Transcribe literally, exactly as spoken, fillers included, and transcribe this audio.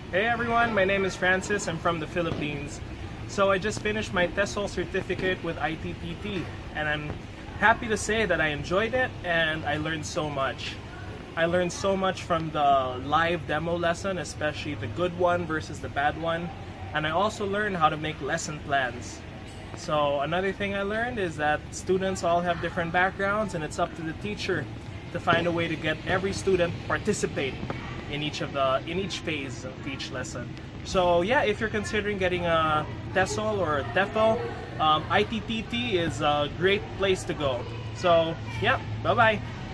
Hey everyone, my name is Francis. I'm from the Philippines. So I just finished my TESOL certificate with I T T T, and I'm happy to say that I enjoyed it and I learned so much. I learned so much from the live demo lesson, especially the good one versus the bad one, and I also learned how to make lesson plans. So another thing I learned is that students all have different backgrounds, and it's up to the teacher to find a way to get every student participate in each of the in each phase of each lesson. So yeah, if you're considering getting a TESOL or a T E F L, um, I T T T is a great place to go. So yeah, bye bye.